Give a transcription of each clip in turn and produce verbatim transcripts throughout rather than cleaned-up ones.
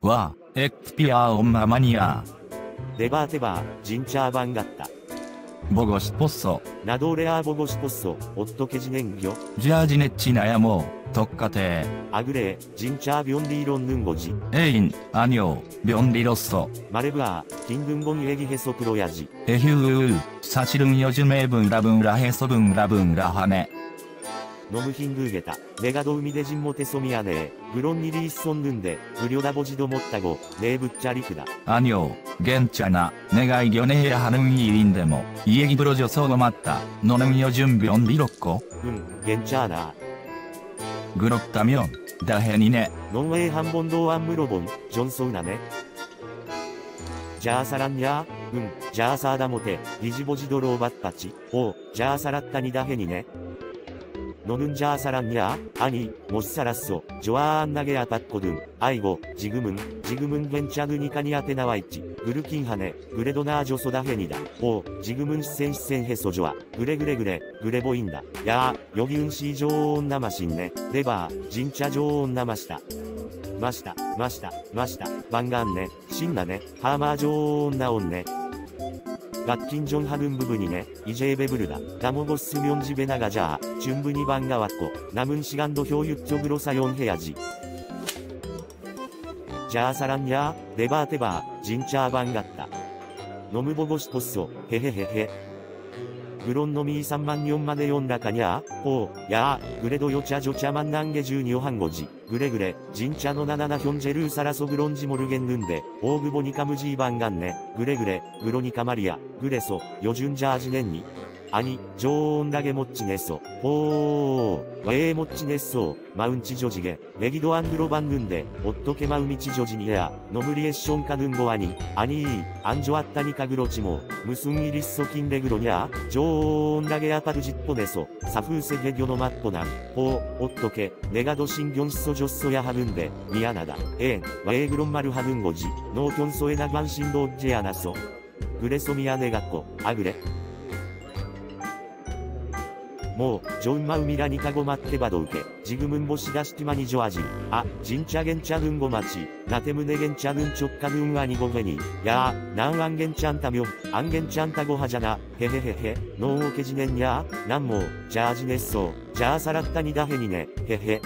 와, 엑스피아 엄마 마니아. 네바 테바, 진짜 반갑다. 보고 싶었어. 나도 레아 보고 싶었어. 어떻게 지낸겨? 잘 지냈지 나야 뭐, 똑같아. 아 그래, 진짜 변리로 넣는 거지. 애인, 아니요, 면리로써. 말해봐, 긴근본 얘기해서 들어야지. 에휴, 사실은 요즘에 붕라붕라 해서 붕라붕라 하네. 너무 힘들겠다. 내가 도움이 되진 못해서 미안해. 그런 일이 있었는데 들여다보지도 못하고 내 붓자리크다. 아니요, 괜찮아. 내가 이겨내야 하는 일인데 뭐. 이 얘기 들어줘서 고맙다. 너는 요즘 면리롭고? 응, 괜찮아. 그렇다면 다행이네. 넌 왜 한 번도 안 물어본 존소나네? 자 살았냐? 응, 자 사다 못해. 뒤집어지도록 봤지. 오, 자 살았다니 다행이네. 너는 자 살았냐? 아니, 못 살았어. 좋아 안 나게 아팠거든. 아이고, 지금은, 지금은 괜찮으니까 니한테 나와있지. 그렇긴 하네. 그래도 나아줘서 다행이다. 오, 지금은 쌩쌩해서 좋아. 그래 그래 그래, 그래 보인다. 야, 여기 음식 좋은 맛있네. 대박, 진짜 좋은 맛이다. 맛있다, 맛있다, 맛있다. 반갑네. 신나네. 하마 좋은 나온네. 같긴 좀 하는 부분이네. 이제 배부르다. 다 먹었으면 집에 나가자. 충분히 반가웠고 남은 시간도 효율적으로 사용해야지. 자 살았냐? 대박 대박. 진짜 반갑다. 너무 보고 싶었어. 헤헤헤헤. 그런 놈이 이삼만 년 만에 연락하냐? 오, 야, 그래도 여자조차 만난 게 중요한 거지. 그래 그래, 진짜 너나 나나 현재를 살아서 그런지 모르겠는데, 오그 보니까 무지 반갑네. 그래 그래, 그러니까 말이야. 그래서, 요즘 잘 지냈니? 아니, 존나게 못 지냈어. 오, 왜 못 지냈어? 마음 찢어지게. 얘기도 안 들어봤는데, 어떻게 마음이 찢어지냐? 너무 리액션 가는 거 아니? 아니, 안 좋았다니까 그렇지 뭐. 무슨 일 있었긴데 그러냐? 존나게 아파도 짓보내서, 사후세 개교노 맞보남. 오, 어떻게, 내가 더 신경 써줬어야 하는데, 미안하다. 엥, 왜 그런 말을 하는 거지? 너 평소에 나 관심도 없지 않았어? 그래서 미안해갖고, 아 그래? 뭐, 좋은 마음이라니까 고맙게 봐둘게. 지금은 보시다시피만이 좋아지. 아, 진짜 괜찮은 거 맞지? 나 때문에 괜찮은 척하는 아니고 괜히. 야, 난 안 괜찮다며, 안 괜찮다고 하잖아. 헤헤헤헤. 너 어떻게 지냈냐? 난 뭐, 잘 지냈어. 잘 살았다니 다행이네. 헤헤.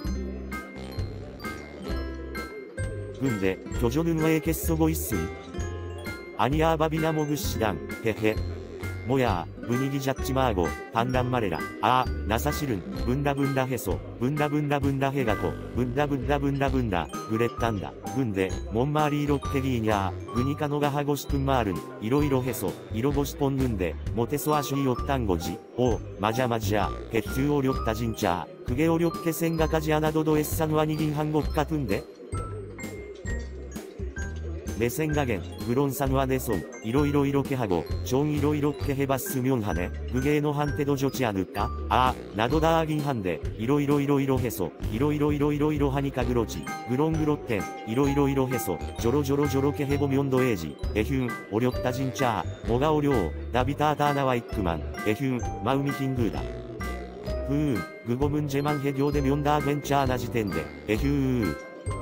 근데, 교조는 왜 이렇게 쓰고 있음? 아니야 밥이나 먹으시당. 헤헤. 뭐야, 분위기 잡지 마고, 반란 말해라. 아, 나 사실은, 분다분다 해서, 분다분다분다 해가고, 분다분다분다분다, 그랬단다. 근데, 뭔 말이 이렇게 기냐? 그니까 너가 하고 싶은 말은, 이러이러 해서, 이러고 싶었는데, 못해서 아쉬웠단 거지. 오, 맞아 맞아. 개트 어렵다 진짜. 그게 어렵게 생각하지 않아도 더 애상환이긴 한 것 같은데? 내 생각엔 그런 상황에선 이러이러 이렇게 하고 종이로 이렇게 해봤으면 하네. 그게 너한테도 좋지 않을까? 아, 나도 다 하긴 한데 이러이러 이러이러 해서 이러이러 이러이러 이러 하니까 그러지. 그럼 그렇텐 이러이러 이러 해서 저러저러 저렇게 해보면 더해지. 에휴, 어렵다 진짜. 뭐가 어려워. 답이 다 다 나와있구만. 에휴, 마음이 힘들다. 흐, 그거 문제만 해결되면 다 괜찮아질 텐데. 에휴.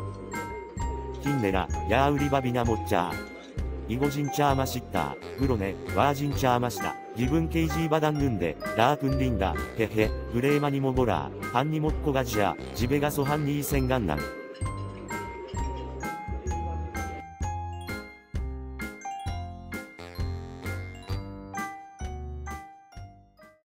힘내라. 야 우리 밥이나 먹자. 이거 진짜 맛있다. 그러네. 와 진짜 맛있다. 기분 케이지 받았는데 나 끊긴다. 헤헤. 그래 많이 먹어라. 한 입 먹고 가자. 집에 가서 한 입 생각남.